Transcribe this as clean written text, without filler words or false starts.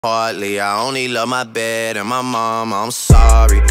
Hardly, I only love my bed and my mom, I'm sorry.